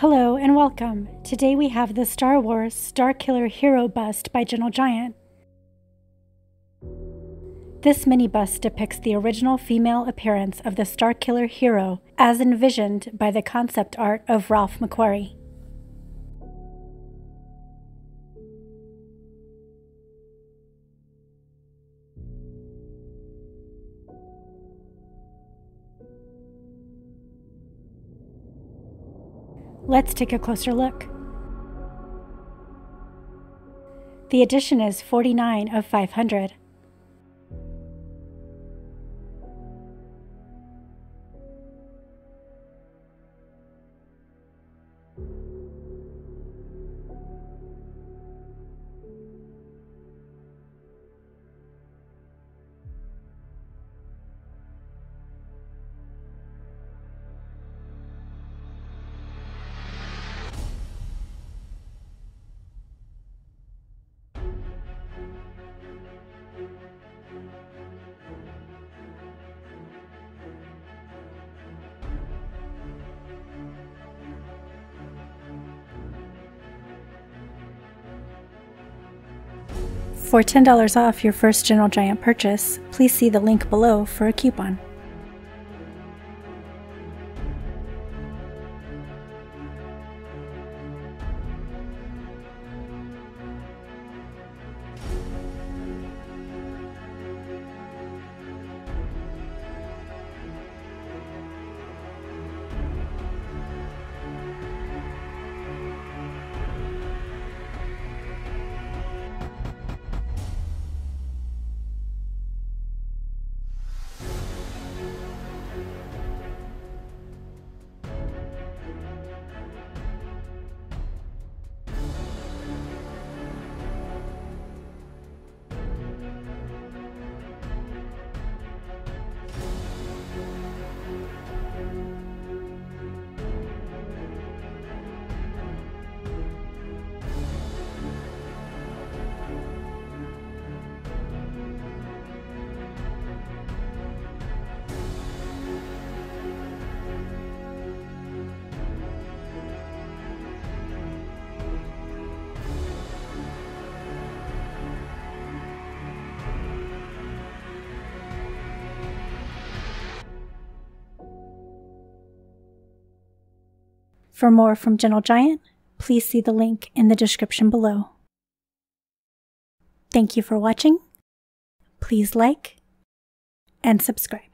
Hello and welcome. Today we have the Star Wars Starkiller Hero bust by Gentle Giant. This mini bust depicts the original female appearance of the Starkiller Hero as envisioned by the concept art of Ralph Mcquarrie. Let's take a closer look. The edition is 49 of 500. For $10 off your first Gentle Giant purchase, please see the link below for a coupon. For more from Gentle Giant, please see the link in the description below. Thank you for watching. Please like and subscribe.